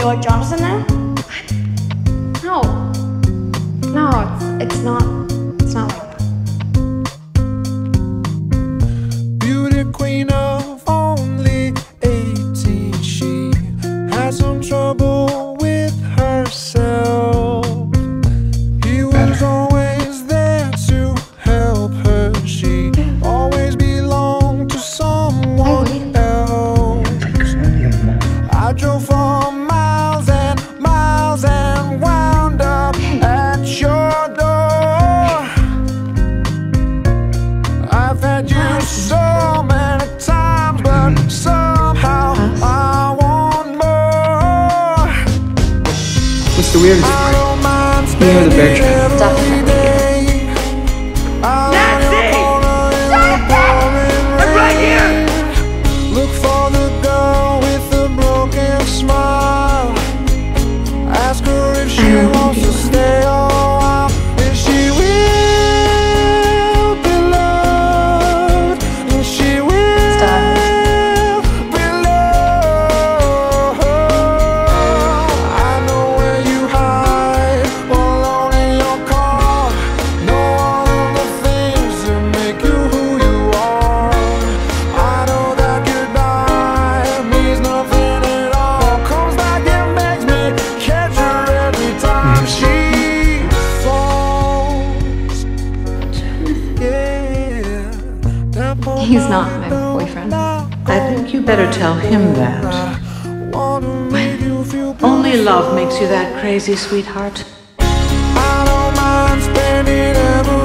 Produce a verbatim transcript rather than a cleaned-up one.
you like Jonathan now? No. No, it's, it's not, it's not like that. Beauty queen of only eighteen, she has some trouble with herself. He was always there to help her. She always belonged to someone else. I drove for miles and miles and wound up at your door. I've had you so many times, but somehow I want more. What's the weirdest part? You know the bear trap. Definitely. I'm right here! Look for the girl with the broken smile. Ask her if she wants to stay a while. And she will be loved. And she will be loved. I know where you hide, alone in your car. Know all of the things that make you who you are. I know that goodbye means nothing at all. Comes back and makes me catch her every time she falls. Yeah, that poor He's not my boyfriend. I think you better tell him that. Only love makes you that crazy, sweetheart. I don't mind spending every